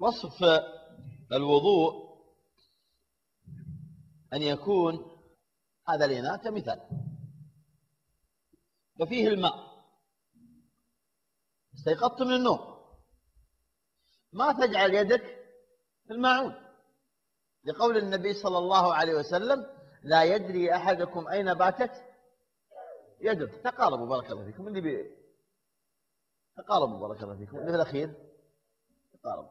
وصف الوضوء أن يكون هذا الإناء كمثال وفيه الماء، استيقظت من النوم، ما تجعل يدك في الماعون، لقول النبي صلى الله عليه وسلم: لا يدري أحدكم أين باتت يده. تقاربوا بارك الله فيكم، تقاربوا بارك الله فيكم، اللي في الأخير تقاربوا.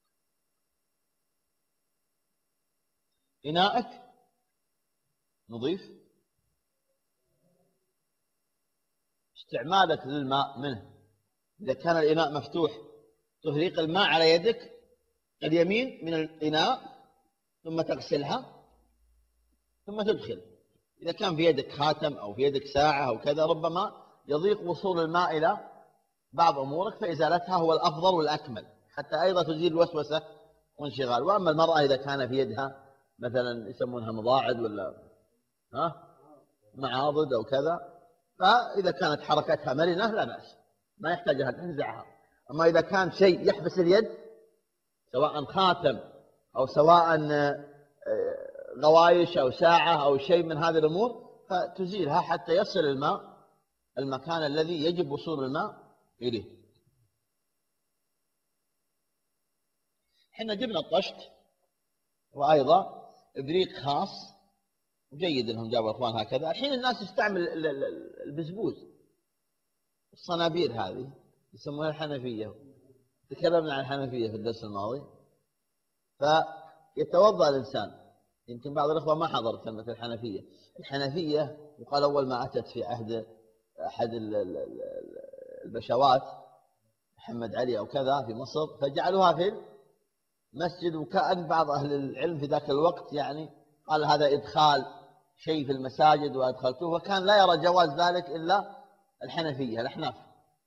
إناءك نظيف، استعمالك للماء منه، إذا كان الإناء مفتوح تهريق الماء على يدك اليمين من الإناء ثم تغسلها ثم تدخل. إذا كان في يدك خاتم أو في يدك ساعة أو كذا ربما يضيق وصول الماء إلى بعض أمورك، فإزالتها هو الأفضل والأكمل حتى أيضا تزيل الوسوسة وانشغال. وأما المرأة إذا كان في يدها مثلا يسمونها مضاعد ولا معاضد أو كذا، فإذا كانت حركتها مرنة لا بأس، ما يحتاج أن تنزعها. أما إذا كان شيء يحبس اليد سواء خاتم أو سواء غوايش أو ساعة أو شيء من هذه الأمور، فتزيلها حتى يصل الماء المكان الذي يجب وصول الماء إليه. حنا جبنا الطشت وأيضا إبريق خاص، وجيد أنهم جابوا أخوان هكذا. الحين الناس تستعمل البزبوز، الصنابير هذه يسمونها الحنفية، تكلمنا عن الحنفية في الدرس الماضي. فيتوضأ الإنسان، يمكن بعض الأخوة ما حضر كلمة الحنفية. الحنفية وقال أول ما أتت في عهد أحد البشوات محمد علي أو كذا في مصر، فجعلوها في المسجد، وكأن بعض أهل العلم في ذاك الوقت يعني قال هذا إدخال شيء في المساجد وأدخلته، وكان لا يرى جواز ذلك إلا الحنفية الأحناف،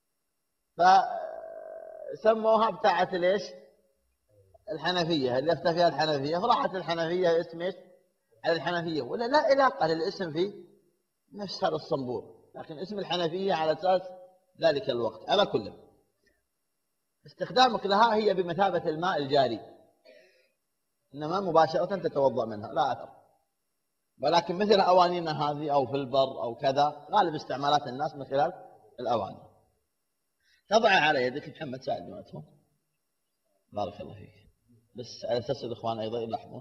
فسموها بتاعة ليش الحنفية اللي يفتح فيها الحنفية، فراحت الحنفية اسم ايش على الحنفية، ولا لا علاقة للاسم في نفس هذا الصنبور، لكن اسم الحنفية على أساس ذلك الوقت. على كل استخدامك لها هي بمثابة الماء الجاري، إنما مباشرة تتوضأ منها لا أثر. ولكن مثل أوانينا هذه أو في البر أو كذا غالب استعمالات الناس من خلال الأواني. تضعها على يدك. محمد ساعدني ما تفهم، بارك الله فيك، بس على أساس الإخوان أيضا يلاحظون.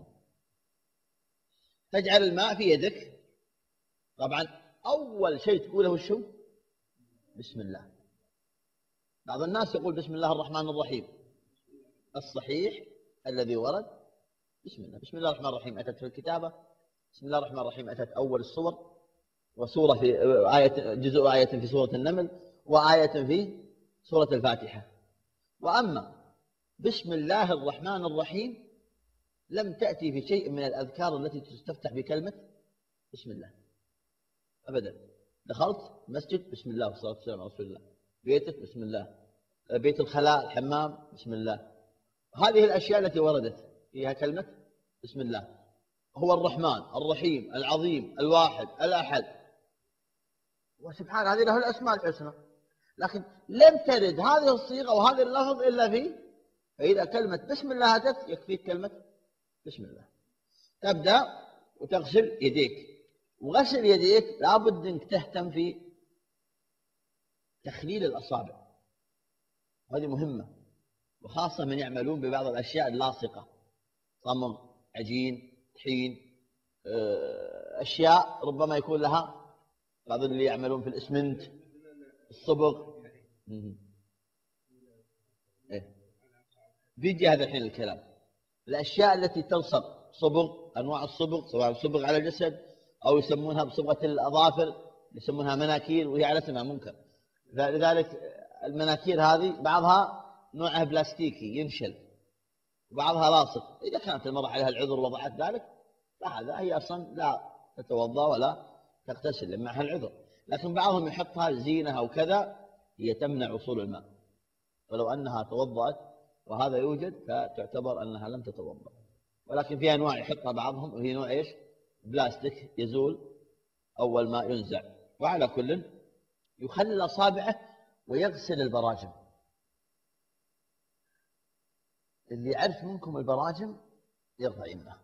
تجعل الماء في يدك، طبعا أول شيء تقوله شو؟ بسم الله. بعض الناس يقول بسم الله الرحمن الرحيم، الصحيح الذي ورد بسم الله. بسم الله الرحمن الرحيم أتت في الكتابة، بسم الله الرحمن الرحيم أتت أول الصور، وسورة في آية، جزء آية في سورة النمل، وآية في سورة الفاتحة. وأما بسم الله الرحمن الرحيم لم تأتي في شيء من الأذكار التي تستفتح بكلمة بسم الله أبدا. دخلت مسجد بسم الله والصلاة والسلام على رسول الله، بيتك بسم الله، بيت الخلاء الحمام بسم الله. هذه الأشياء التي وردت فيها كلمة بسم الله. هو الرحمن الرحيم العظيم الواحد الأحد، وسبحان هذه له الأسماء الحسنى، لكن لم ترد هذه الصيغة وهذا اللفظ إلا فيه. فإذا كلمة بسم الله أتت يكفيك كلمة بسم الله. تبدأ وتغسل يديك، وغسل يديك لابد أنك تهتم في تخليل الأصابع، هذه مهمة، وخاصة من يعملون ببعض الأشياء اللاصقة، صمغ، عجين، طحين، أشياء ربما يكون لها، بعض اللي يعملون في الإسمنت الصبغ. بيجي هذا الحين الكلام، الأشياء التي تلصق صبغ، أنواع الصبغ سواء صبغ على الجسد أو يسمونها بصبغة الأظافر يسمونها مناكير، وهي على اسمها منكر. لذلك المناكير هذه بعضها نوعها بلاستيكي ينشل وبعضها لاصق، إذا كانت المرأة عليها العذر وضعت ذلك فهذا هي أصلا لا تتوضأ ولا تغتسل معها العذر. لكن بعضهم يحطها زينة أو كذا، هي تمنع وصول الماء، ولو أنها توضأت وهذا يوجد فتعتبر أنها لم تتوضأ. ولكن في أنواع يحطها بعضهم وهي نوع إيش؟ بلاستيك يزول أول ما ينزع. وعلى كل يخلل أصابعه ويغسل البراجم. اللي يعرف منكم البراجم يرفع يمنه.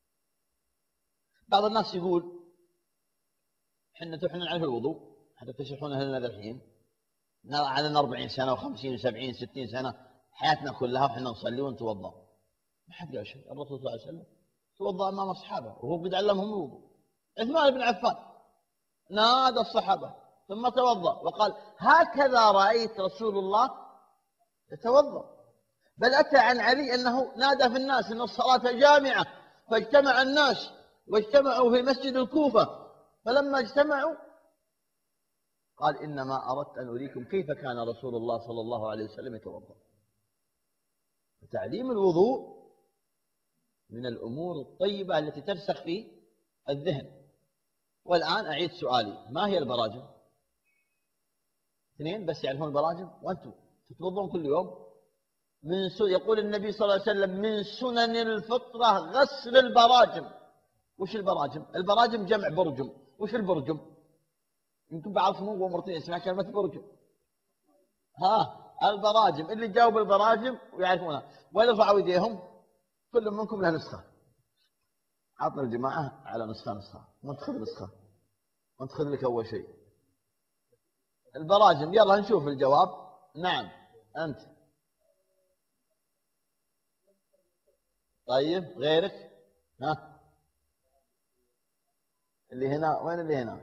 بعض الناس يقول احنا نعرف الوضوء، حتى تشرحونه لنا الحين على 40 سنه و50 و70 60 سنه حياتنا كلها وحنا نصلي ونتوضا. ما حد قال شيء. الرسول صلى الله عليه وسلم توضا امام اصحابه وهو قد علمهم الوضوء. عثمان بن عفان نادى الصحابه ثم توضا وقال هكذا رايت رسول الله يتوضا. بل اتى عن علي انه نادى في الناس ان الصلاه جامعه، فاجتمع الناس واجتمعوا في مسجد الكوفه، فلما اجتمعوا قال إنما أردت أن أريكم كيف كان رسول الله صلى الله عليه وسلم يتوضأ. تعليم الوضوء من الأمور الطيبة التي ترسخ في الذهن. والآن أعيد سؤالي، ما هي البراجم؟ اثنين بس يعرفون البراجم وأنتم تتوضون كل يوم. يقول النبي صلى الله عليه وسلم من سنن الفطرة غسل البراجم. وش البراجم؟ البراجم جمع برجم. وش البرجم؟ يمكن بعضكم مو مرتين يسمع كلمة برجم. البراجم، اللي جاوب البراجم ويعرفونها ويرفعوا ايديهم. كل منكم له نسخة. عطنا الجماعة على نسخة. وانت خذ نسخة، وانت خذ لك أول شيء البراجم. يلا نشوف الجواب. نعم أنت. طيب غيرك؟ اللي هنا وين اللي هنا؟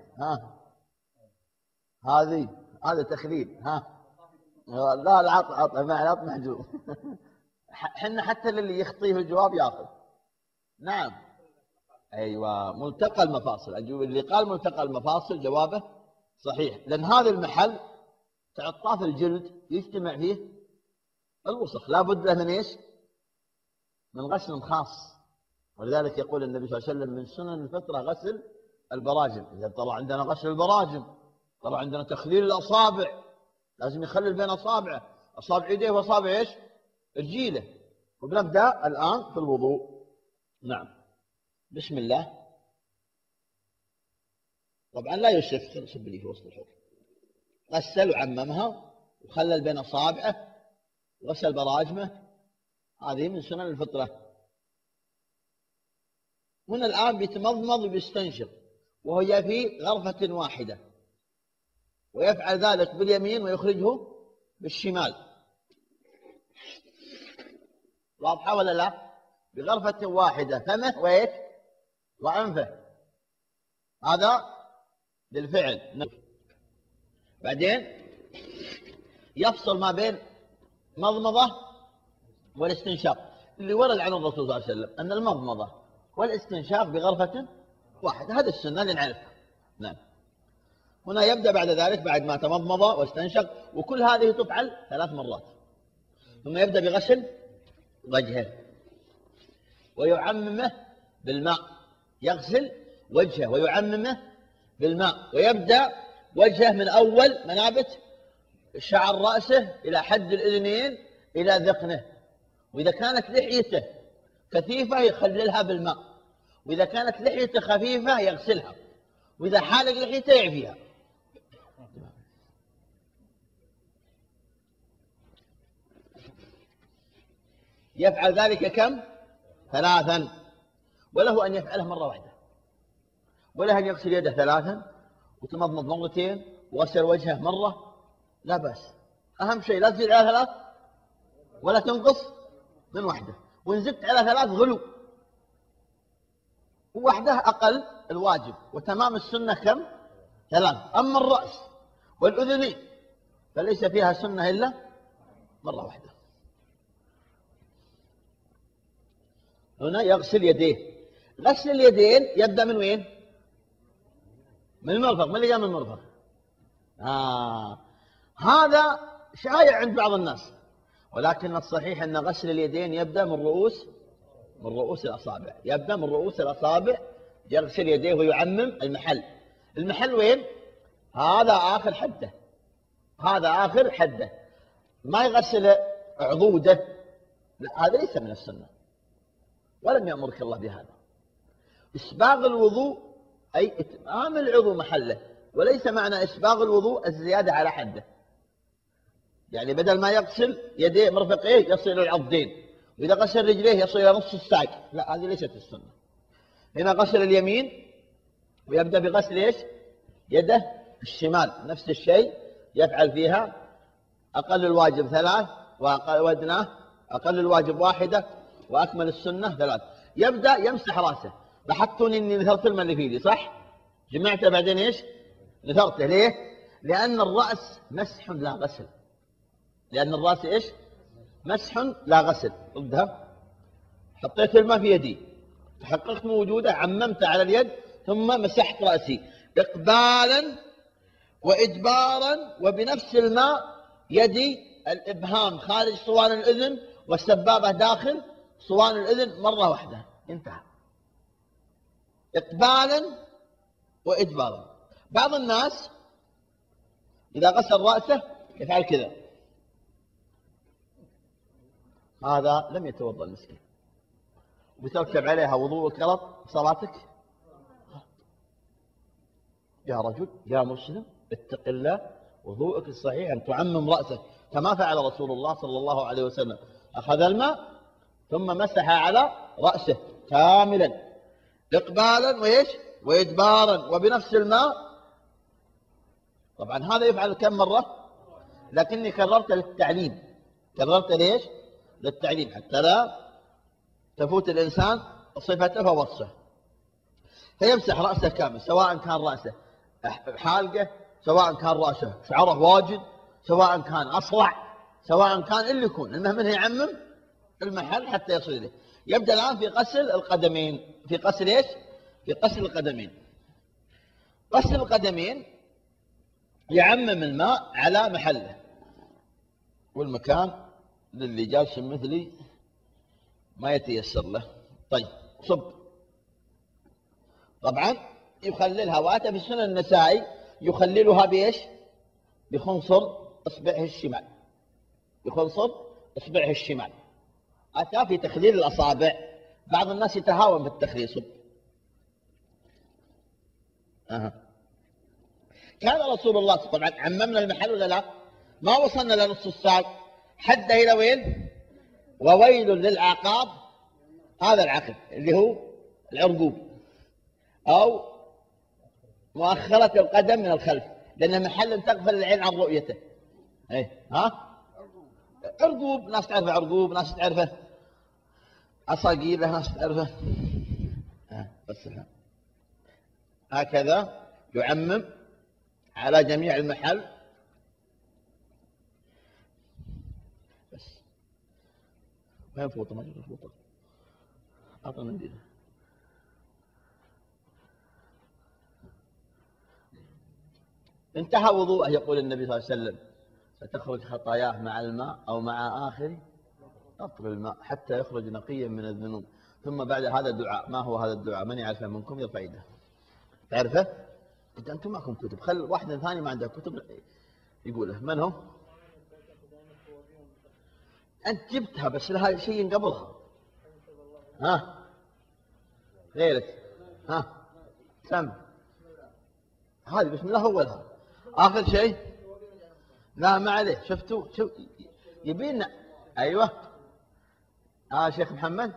هذا تخليل. لا العط العط محجوب. حنا حتى اللي يخطيه الجواب ياخذ. نعم ايوه ملتقى المفاصل. اللي قال ملتقى المفاصل جوابه صحيح، لان هذا المحل تعطاف الجلد يجتمع فيه الوسخ، لا بد له من ايش؟ من غسل خاص. ولذلك يقول النبي صلى الله عليه وسلم من سنن الفطره غسل البراجم. اذا طلع عندنا غسل البراجم، طلع عندنا تخليل الاصابع، لازم يخلل بين اصابعه، اصابع يديه واصابع ايش؟ رجيله. وبنبدا الان في الوضوء. نعم بسم الله. طبعا لا يسف، يصب لي في وسط الحوض. غسل وعممها وخلل بين اصابعه وغسل براجمه. هذه من سنن الفطره. هنا الان بيتمضمض وبيستنشق وهو في غرفه واحده، ويفعل ذلك باليمين ويخرجه بالشمال. واضحة ولا لا؟ بغرفة واحدة، فمه وإيش؟ وأنفه. هذا بالفعل. بعدين يفصل ما بين مضمضة والاستنشاق، اللي ورد عن الرسول صلى الله عليه وسلم أن المضمضة والاستنشاق بغرفة واحدة. هذه السنة اللي نعرفها. نعم. هنا يبدأ بعد ذلك بعد ما تمضمض واستنشق، وكل هذه تفعل 3 مرات. ثم يبدأ بغسل وجهه ويعممه بالماء. يغسل وجهه ويعممه بالماء، ويبدأ وجهه من أول منابت شعر رأسه إلى حد الأذنين إلى ذقنه. وإذا كانت لحيته كثيفة يخللها بالماء، وإذا كانت لحيته خفيفة يغسلها، وإذا حالق لحيته يعفيها. يفعل ذلك كم؟ 3. وله أن يفعله مرة واحدة، وله أن يغسل يده 3 وتمضمض مرتين وغسل وجهه مرة، لا بأس. أهم شيء لا تزيد على 3 ولا تنقص من 1. وإن زدت على 3 غلو. وواحدة أقل الواجب، وتمام السنة كم؟ 3. أما الرأس والأذنين فليس فيها سنة إلا مرة واحدة. هنا يغسل يديه. غسل اليدين يبدأ من وين؟ من المرفق. من اللي جاء من المرفق؟ هذا شائع عند بعض الناس، ولكن الصحيح أن غسل اليدين يبدأ من رؤوس الأصابع. يبدأ من رؤوس الأصابع، يغسل يديه ويعمم المحل. المحل وين؟ هذا آخر حده، هذا آخر حده. ما يغسل عضوده، لا، هذا ليس من السنة، ولم يأمرك الله بهذا. إسباغ الوضوء أي إتمام العضو محله، وليس معنى إسباغ الوضوء الزيادة على حده. يعني بدل ما يغسل يديه مرفقيه يصل إلى العضدين، وإذا غسل رجليه يصل إلى نصف الساق، لا هذه ليست السنة. هنا غسل اليمين ويبدأ بغسل إيش؟ يده الشمال، نفس الشيء يفعل فيها أقل الواجب 3 وأدناه أقل الواجب 1 وأكمل السنة 3. يبدأ يمسح رأسه. لاحظتوني إني نثرت الماء اللي في يدي صح؟ جمعته بعدين إيش؟ نثرته. ليه؟ لأن الرأس مسح لا غسل. لأن الرأس إيش؟ مسح لا غسل. ردها. حطيت الماء في يدي، تحققت من وجوده، عممت على اليد، ثم مسحت رأسي إقبالا وإدبارا، وبنفس الماء يدي الإبهام خارج صوان الأذن والسبابة داخل صوان الأذن مرة واحدة، انتهى. إقبالا وإدبارا. بعض الناس إذا غسل رأسه يفعل كذا، هذا لم يتوضأ المسكين، وتركب عليها وضوءك غلط، صلاتك يا رجل يا مسلم اتق الله، وضوءك الصحيح أن تعمم رأسك كما فعل رسول الله صلى الله عليه وسلم. أخذ الماء ثم مسح على رأسه كاملا إقبالا وإيش وإدبارا وبنفس الماء. طبعا هذا يفعل كم مرة، لكني كررت للتعليم. كررت ليش؟ للتعليم حتى لا تفوت الإنسان صفته فوصفه. فيمسح رأسه كامل، سواء كان رأسه حالقه، سواء كان رأسه شعره واجد، سواء كان أصلع، سواء كان اللي يكون، المهم انه يعمم المحل حتى يصل إليه. يبدأ الآن في غسل القدمين. في غسل ايش؟ في غسل القدمين. غسل القدمين يعمم الماء على محله، والمكان للي جالس مثلي ما يتيسر له. طيب صب. طبعا يخللها، واتى في السنن النسائي يخللها بايش؟ بخنصر اصبعه الشمال. بخنصر اصبعه الشمال. اتى في تخليل الاصابع. بعض الناس يتهاون في التخليل. صب. كان رسول الله طبعا عممنا المحل ولا لا؟ ما وصلنا لنص الساق، حد الى وين؟ وويل للعقاب. هذا العقب اللي هو العرقوب، او مؤخرة القدم من الخلف، لان محل تغفل العين عن رؤيته. ايه عرقوب، ناس تعرفه عرقوب، ناس تعرفه عصاقيله، ناس تعرفه بس هكذا يعمم على جميع المحل. بس ما يفوت، ما يفوت. أعطنا منديل. انتهى وضوءه. يقول النبي صلى الله عليه وسلم ستخرج خطاياه مع الماء أو مع آخر قطر الماء حتى يخرج نقيا من الذنوب. ثم بعد هذا الدعاء. ما هو هذا الدعاء؟ من يعرفه منكم يرفع يده. تعرفه؟ أنتم معكم كتب، خل واحد ثاني ما عنده كتب يقوله. من هو؟ أنت جبتها بس لها شيء قبلها. غيرك. سم. هذه بسم الله أولها. آخر شيء لا ما عليه. شفتوا؟ شوف يبينا. أيوة. شيخ محمد.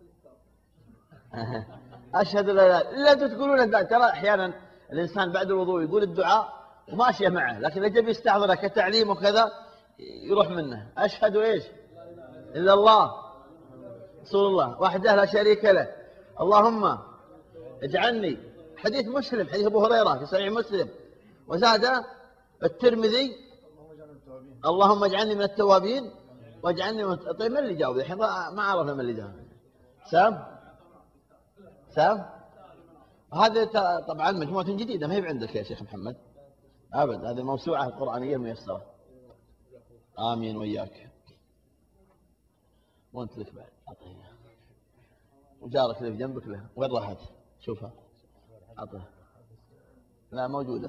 أشهد لا تقولون. ترى أحيانا الإنسان بعد الوضوء يقول الدعاء وماشية معه، لكن إذا يستحضره كتعليم وكذا يروح منه. أشهد إيش؟ إلا الله رسول الله وحده لا شريك له، اللهم اجعلني. حديث مسلم، حديث أبو هريرة في صحيح مسلم. وزاد الترمذي اللهم اجعلني من التوابين واجعلني من. طيب من اللي جاوب الحين؟ ما عرفنا من اللي جاوب. سام. هذا طبعا مجموعة جديدة ما هي عندك يا شيخ محمد أبد. هذه موسوعة قرآنية ميسرة. آمين وإياك. وأنت لك بعد أعطيه. وجارك اللي في جنبك له. وين راحت؟ شوفها. أعطيه. لا موجودة.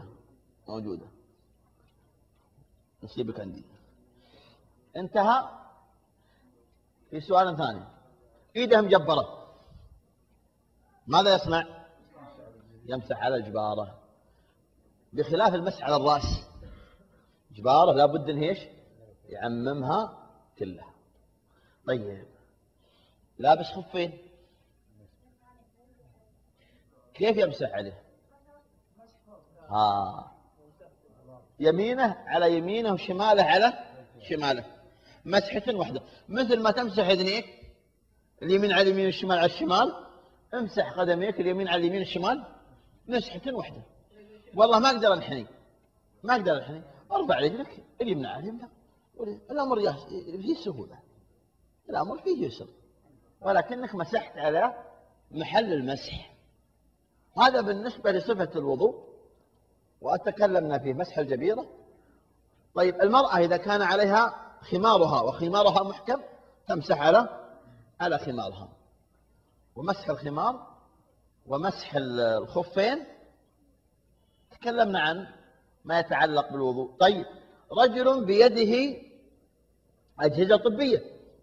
نصيبك عندي. انتهى. في سؤال ثاني. إيده مجبرة، ماذا يصنع؟ يمسح على الجبارة، بخلاف المسح على الرأس. جبارة لا بد إنه إيش؟ يعممها كلها. طيب لابس خفين، كيف يمسح عليه؟ يمينه على يمينه وشماله على شماله، مسحة واحدة، مثل ما تمسح اذنيك اليمين على اليمين والشمال على الشمال، امسح قدميك اليمين على اليمين والشمال مسحة واحدة. والله ما اقدر انحني، ما اقدر انحني، ارفع رجلك اليمنى على اليمنى، الامر فيه سهولة، الامر فيه يسر، ولكنك مسحت على محل المسح. هذا بالنسبة لصفة الوضوء، وتكلمنا في مسح الجبيرة. طيب المرأة إذا كان عليها خمارها وخمارها محكم تمسح على خمارها. ومسح الخمار ومسح الخفين تكلمنا عن ما يتعلق بالوضوء. طيب رجل بيده أجهزة طبية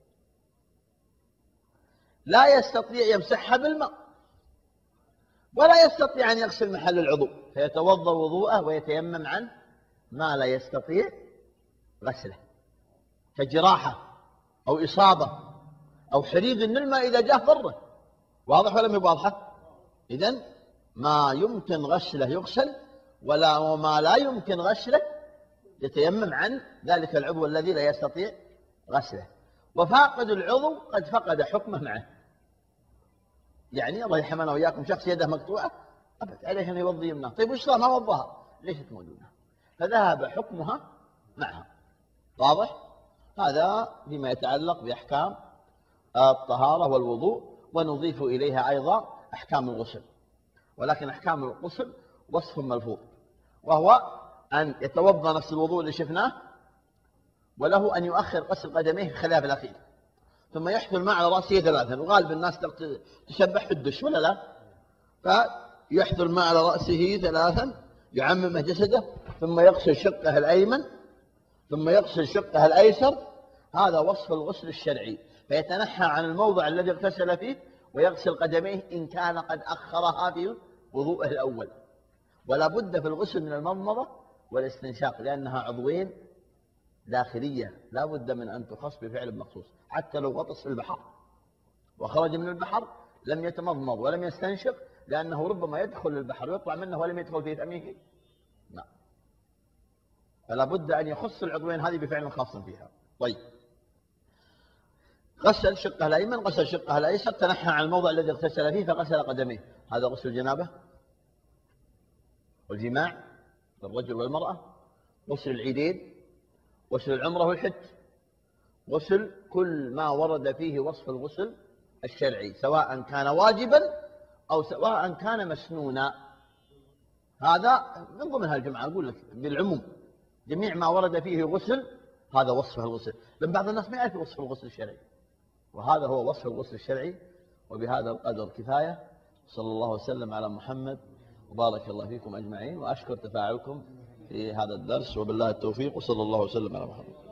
لا يستطيع يمسحها بالماء ولا يستطيع أن يغسل محل العضو، فيتوضأ وضوءه ويتيمم عن ما لا يستطيع غسله، كجراحة أو إصابة أو حريق من الماء إذا جاء ضره. واضح ولا مو واضحة؟ إذن ما يمكن غسله يغسل، وما لا يمكن غسله يتيمم عن ذلك العضو الذي لا يستطيع غسله. وفاقد العضو قد فقد حكمه معه. يعني الله يرحمنا وإياكم شخص يده مقطوعة أبد عليه أن يوضي يمناه، طيب وش صار ما وضاها؟ ليست موجودة، فذهب حكمها معها. واضح؟ هذا فيما يتعلق بأحكام الطهارة والوضوء، ونضيف إليها أيضا أحكام الغسل. ولكن أحكام الغسل وصف ملفوظ، وهو أن يتوضأ نفس الوضوء اللي شفناه، وله أن يؤخر غسل قدميه في الخلاف الأخير، ثم يحث الماء على رأسه ثلاثا. وغالب الناس تشبح في الدش ولا لا؟ فيحث الماء على رأسه ثلاثا يعممه جسده، ثم يغسل شقه الأيمن ثم يغسل شقه الأيسر. هذا وصف الغسل الشرعي، فيتنحى عن الموضع الذي اغتسل فيه ويغسل قدميه إن كان قد أخرها في وضوءه الأول. ولا بد في الغسل من المضمضة والاستنشاق، لأنها عضوين داخلية لا بد من أن تخص بفعل مخصوص. حتى لو غطس في البحر وخرج من البحر لم يتمضمض ولم يستنشق، لأنه ربما يدخل البحر ويطلع منه ولم يدخل في فمه. نعم، فلا بد أن يخص العضوين هذه بفعل خاص فيها. طيب غسل شقه الأيمن غسل شقه الأيسر، تنحى عن الموضع الذي اغتسل فيه فغسل قدميه. هذا غسل الجنابة والجماع للرجل والمرأة، غسل العيدين، غسل العمرة والحج، غسل كل ما ورد فيه وصف الغسل الشرعي، سواء كان واجبا أو سواء كان مسنونا. هذا من ضمن هالجمعة أقول لك بالعموم، جميع ما ورد فيه غسل هذا وصفه الغسل. لأن بعض الناس ما يعرف وصف الغسل الشرعي، وهذا هو وصف الغسل الشرعي. وبهذا القدر كفاية. صلى الله وسلم على محمد وبارك الله فيكم أجمعين، وأشكر تفاعلكم في هذا الدرس، وبالله التوفيق، وصلى الله وسلم على محمد.